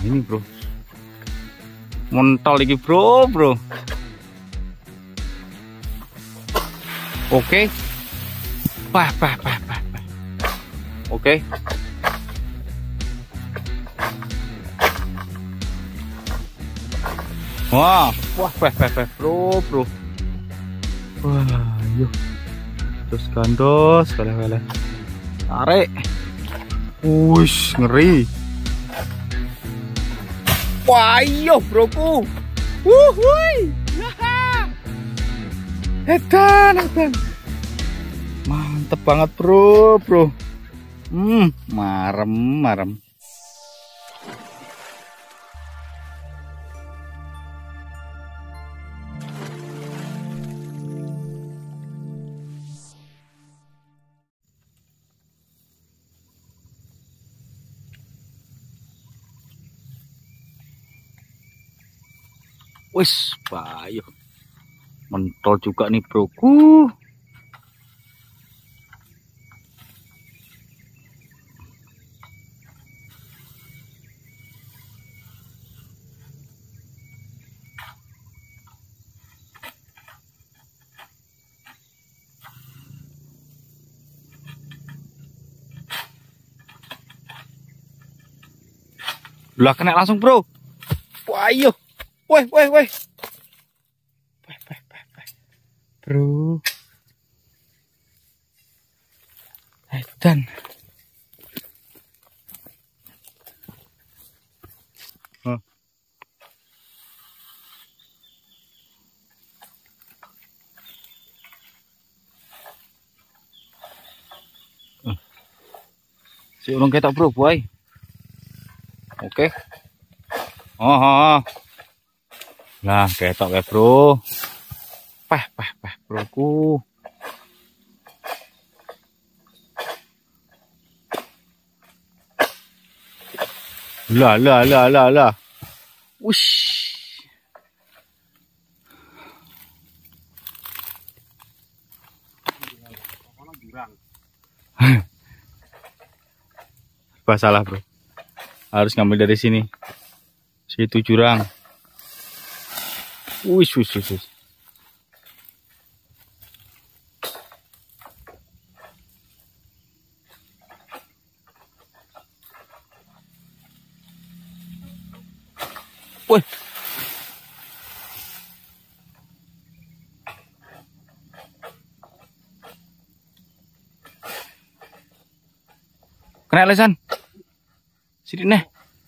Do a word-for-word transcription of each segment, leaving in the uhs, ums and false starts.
ini bro, mentol lagi bro bro. Oke, pah pah pah pah. Oke, wah wah pah pah pah bro bro. Wah yuk, terus gandos vele-vele, tarik, wush ngeri. Wah iya broku, wuhui, edan edan, mantep banget bro bro. Hmm, marem marem. Wis, bayu. Mentol juga nih, broku. Lah kena langsung, bro. Bayu. Weh, weh, weh. Weh, weh, weh, weh. Bro. Edan. Huh. Uh. Si ulung ketok, bro, boy. Oke. Oh, oh, oh. Nah, ketok ya, bro. Pah, pah, pah, broku. Lah, lah, lah, lah, lah. Wush. Bah, salah, bro. Harus ngambil dari sini. Situ jurang. Wush, wush, wush, wush. Wih. Kena lesan. Sini nih.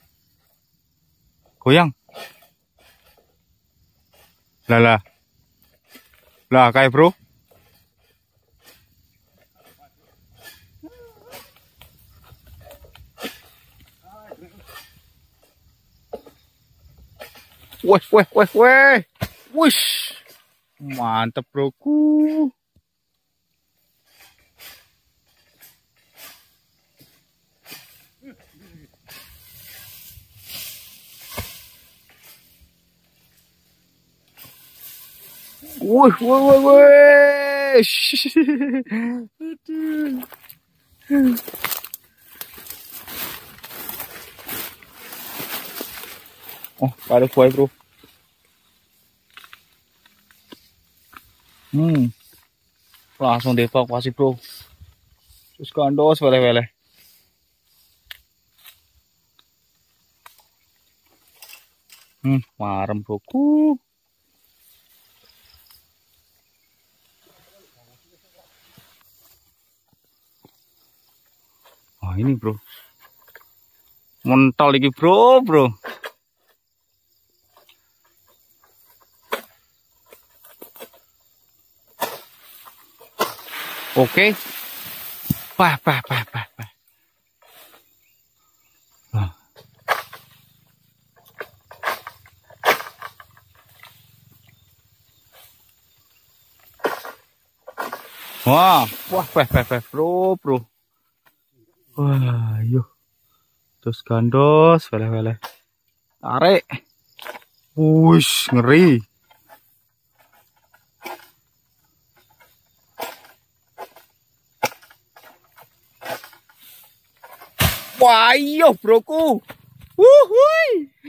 Goyang. Lah lah. Lah kayak bro. Weh, weh, weh, weh. Wush. Mantap, broku. Wih, wih, wih, wih. Oh, ada buaya, bro. Hmm, langsung dievakuasi, bro. Terus gandos, wele-wele. Hmm, marem, broku. Wah, ini, bro. Mentol lagi, bro, bro. Oke. Pah, pah, pah, pah, pah. Nah. Wah, wah, pah, pah, pah, bro, bro. Wah, yuk. Terus gandos, wele-wele. Tarik. Wush, ngeri. Wah, iya, broku. Wuhui.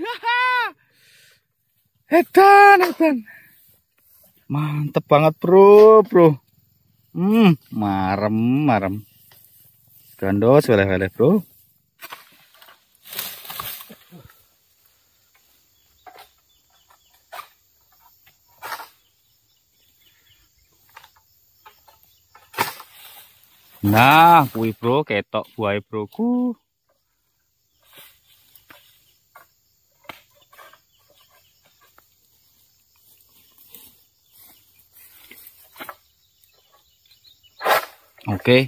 Edan, edan. Mantep banget, bro, bro. Hmm, marem, marem. Gandos, weleh-weleh, bro. Nah, kuwi bro, ketok buai broku. Oke.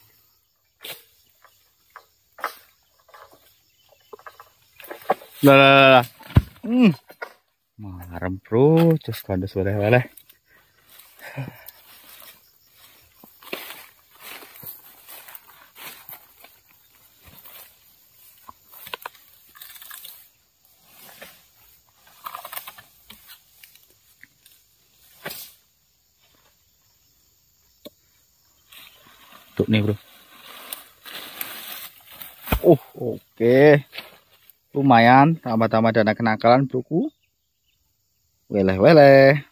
Lah lah lah. Hmm. Marem bro, terus kandas weleh-weleh. Tuh nih bro. Oh oke, okay. Lumayan tambah-tambah dana kenakalan broku. Weleh-weleh.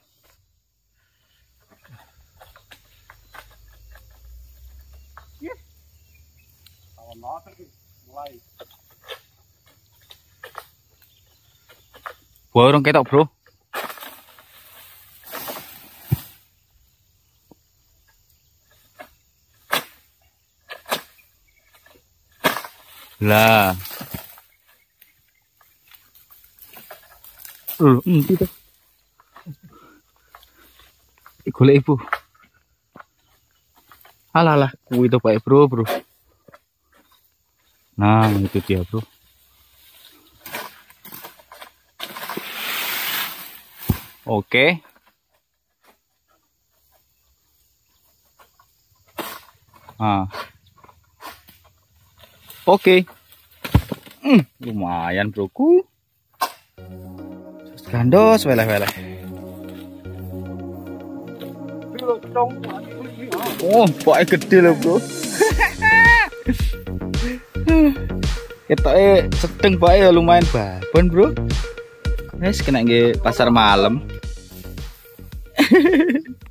Buah orang ketok bro. Lah. Uh, hmm, itu. Golek ibu. Alah lah, kuwi itu Pak bro, bro. Nah, itu dia, bro. Oke. Ah. Oke. Hmm, lumayan, broku. Gandos weleh-weleh. Oh, pokoknya gede loh, bro. Ketoknya sedeng pokoknya lumayan babon, bro. Wes kena nge pasar malam.